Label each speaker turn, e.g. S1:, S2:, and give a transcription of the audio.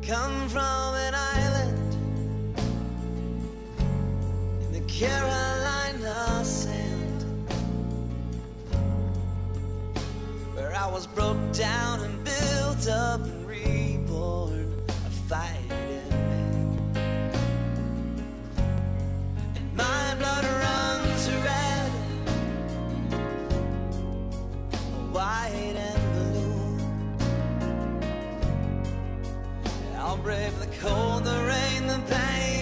S1: come from an island in the Carolina sand, where I was broke down and built up and reborn, a fighting man. And my blood runs red, white and blue. I'll brave the cold, the rain, the pain,